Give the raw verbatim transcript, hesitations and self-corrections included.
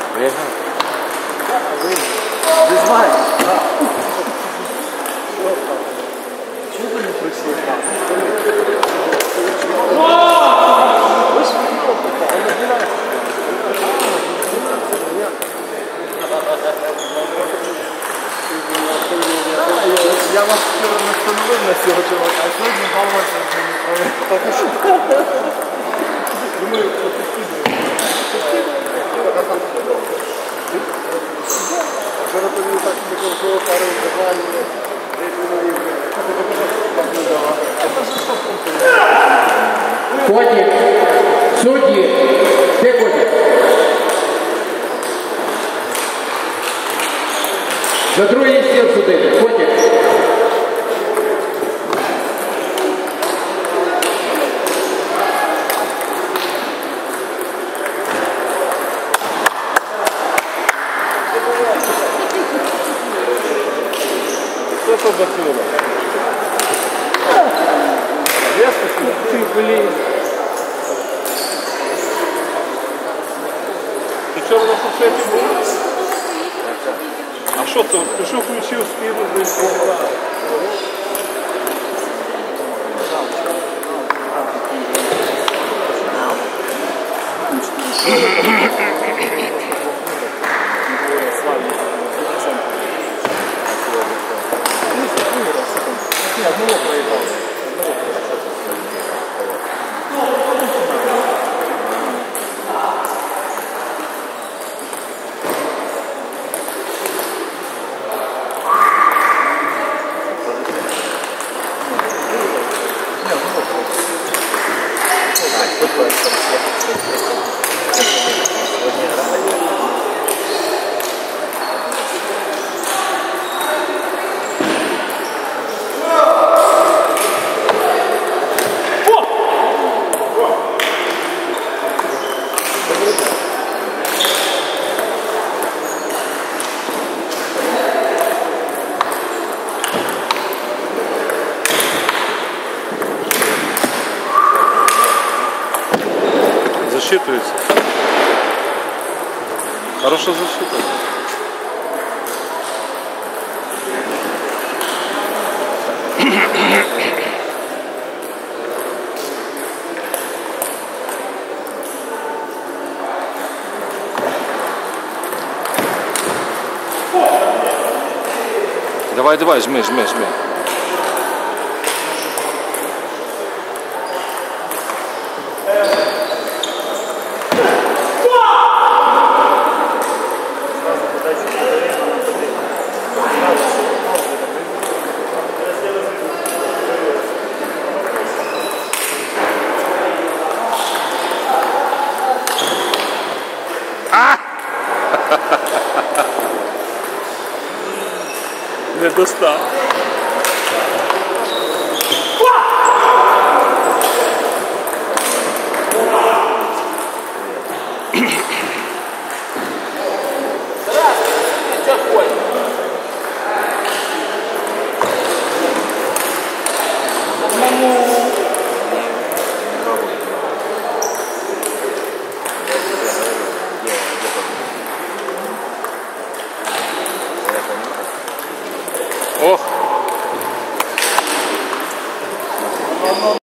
Виграв? Без має. Чого ви не прийшли? Ви ж виграв, а не гуляє. Я вас вчора не встановив на цього чоловіка, а сьогодні балувався з ним. Так що? Думаю, вчора тобі так мікрофон пару загальні. Котик, судді, де котик? За другий стіл судити, котик. Что это за фигура? Веска, ты, блин. Ты что, у нас у шефе был? А что ты? Ты что включил спину, блин, одного проебал. Засчитывается. Хорошо засчитывается. Давай, давай, жми, жми, жми. Не достав. Ох!